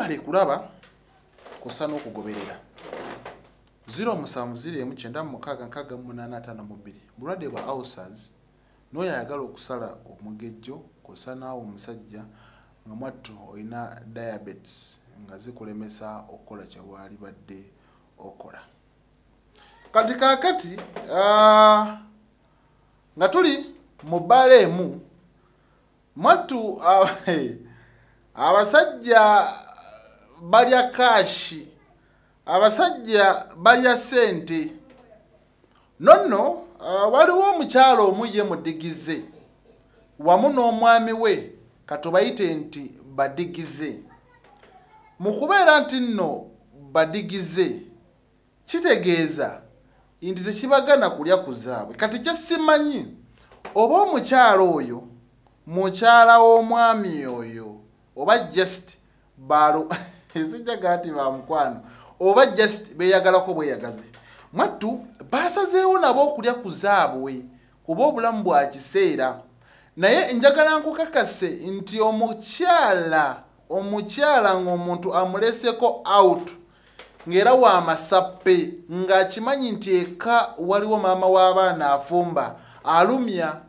Mwebale kulaba kusana okugoberera 0709965852 bulwadde bwa ulcers n'oyo ayagala okusala omugejjo kusana omusajja nga mwattu olina diabetes nga zikulemesa okukola kye wali badde okola. Kati kakati nga tuli mu bbala emu mwattu abasajja balya kashi, abasajja balya sente. Nonno waliwo omukyalo omu ye Mudigize wamu n'omwami we katubayite nti Badigize. Mu kubeera nti nno Badigize kitegeeza nti tekibagana kulya ku zaabwe. Kati kye simanyi oba omukyalo oyo mukyala w'omwami oyo oba just balo ezijjaga nti bamukwano oba just beeyagalako bweyagaze. Mwattu basazeewo nabo okulya ku zaabwe kuba obulamu bwa kiseera. Naye njagala nkukakase nti omukyala ng'omuntu amuleseko out ng'era wa masappe ng'akimanyi nti eka waliwo maama w'abaana afumba alumya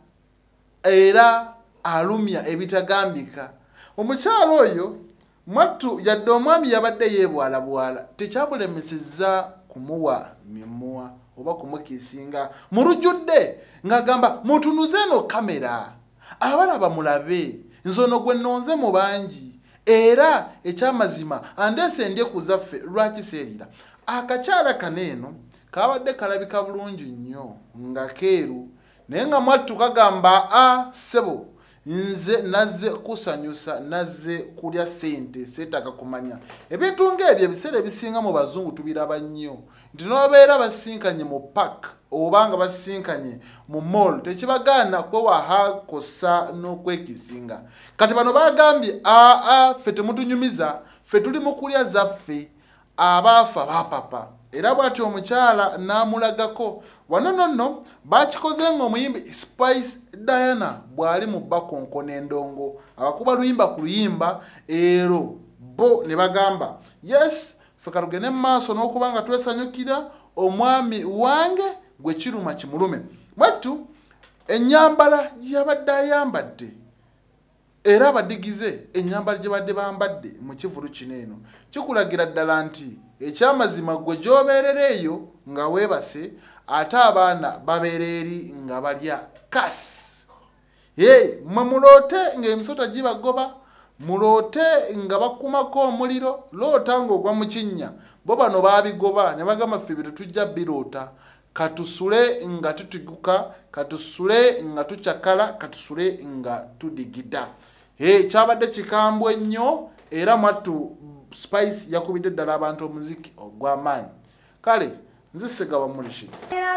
era alumya ebitagambika. Omukyala oyo mwattu yadde omwami yabadde yeebwalabwala tekyabulemesezza kumuwa mimua oba kumukisinga mu lujjudde ng'agamba mutunuze eno kamera abalaba mulabe nzono gwe nnonze mu bangi era ekyamazima andeese ndye ku zaffe lwakiseerira. Akakyala kaneeno kabadde kalabika bulungi nnyo nga keeru naye nga mwattu kagamba sebo nze nazze kusanyusa nazze kulya sente seetaaga kumanya ebintu ng'ebyo ebiseera ebisinga mu bazungu tubiraba nnyo nti n'obeera basinkanye mu park oba nga basinkanye mu mall tekibagaana kwewaha kosa n'okwekisinga. Kati bano bagambye ffe temutunyumiza ffe tuli mu kulya zaffe abaafa bapapa. Era bw'ati omukyala n'amulagako wano nonno bakikoze ng'omuyimbi Spice Diana bw'ali mu bakonkona endongo abakuba luyimba ku luyimba ero bo ne bagamba yes ffe katugende mu maaso n'okuba nga twesanyukira omwami wange gwe kiruma kimulume. Mwattu ennyambala gy'abadde ayambadde era Abadigize ennyambala gye badde bambadde mu kivulu kino eno kikulagira ddala nti ekyamazima gwe gy'obeerera eyo nga weebase ate abaana babeera eri nga balya kasi. Mwe muloote ng'emisota gibagoba, muloote nga bakumako omuliro, loota ng'ogwa mu kinnya. Bo bano baabigoba ne bagamba ffe bye tujja biroota. Katusule nga tutiguka, katusule nga tucakala, katusule nga tudigida. Kyabadde kikambwe nnyo era mwattu Spice yakubidde ddala abantu omuziki ogw'amaanyi. Kale nze Segaba Mulishi.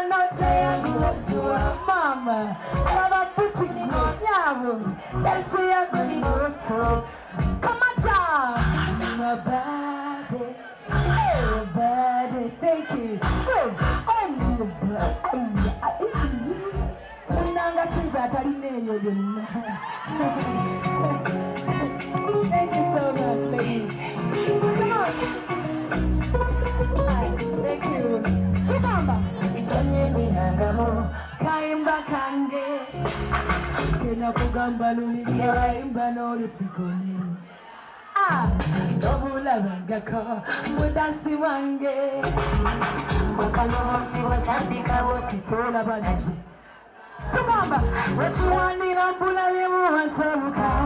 Thank you so much, ladies. Come on. Thank you. Remember. Kaimba kange. Kena kugamba luli kaimba no lutikoni. Dobula bangaka mudansi wange. Bakano siwatandika wokitola banaji. Remember, what you want in a bula we want to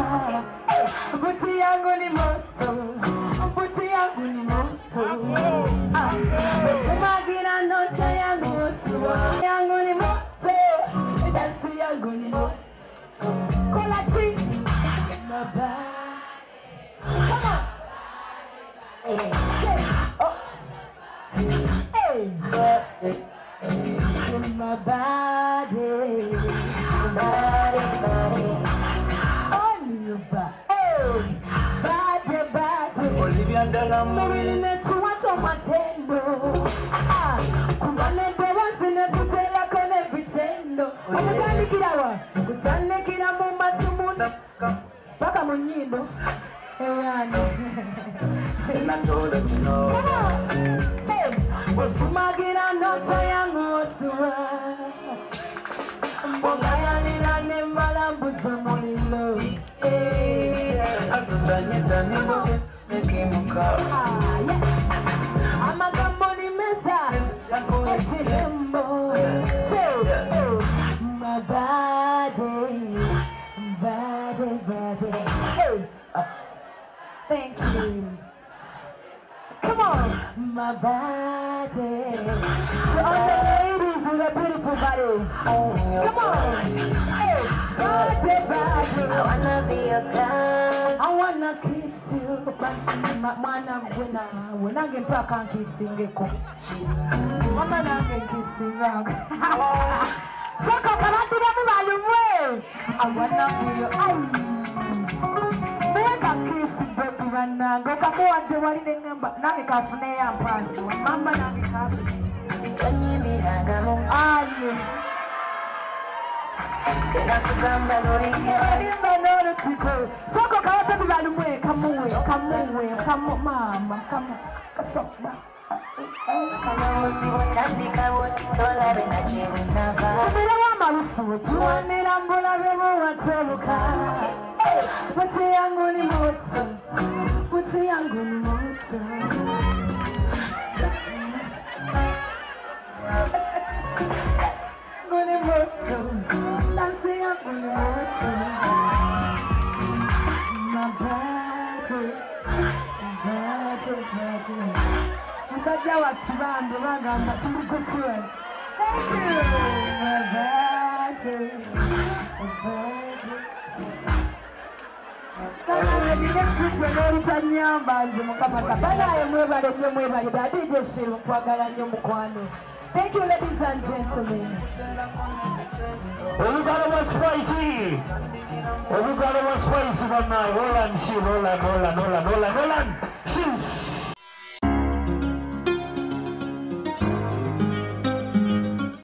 Buti yangu ni moto, buti yangu ni moto. Sumagira nota yangu, suwa yangu ni moto, dasi yangu ni moto. Kolati, maba. Come on. My body, body, body. On your back. Body, body. Olivia Dalam. Mawili nechuwato matendo. Kumane dewa sine kutela kone vitendo. Kutani kirawa. Kutani kira mumba tumuna. Baka munyindo. And I told her to know. Magira ndoto yangu osua Mbogaya nina nemala mbuzo mulilo Asudanyeta niboge nekimuka Amagambo ni mesa Echilembo My body Thank you. Come on, my body. To all the ladies with the beautiful bodies. Come on. Hey, body. I wanna be your girl. I wanna kiss you. When I get back and kissing you. Mama, I get kissing you. I wanna be your eye. Mega kiss baby bana go kamuwa de wali nenga nange kafune ya mpanzi mama nange kafu kwenye miranga mu aye tena kugamba lori noro tiko soko kawa baby balumwe kamuwe mama kasoba kana musibo tandika woti tola bena chewinaka umira wa marufu tuwanira mbula bebo watobuka Puti yangu ni moto, puti yangu ni moto. Yangu ni moto, dansi yangu ni moto. My body. Musaja wa chibambi wagamba tulikutuwe. Thank you, my body. Thank you, ladies and gentlemen. Everybody was spicy. Everybody was spicy one night. Roll and she roll and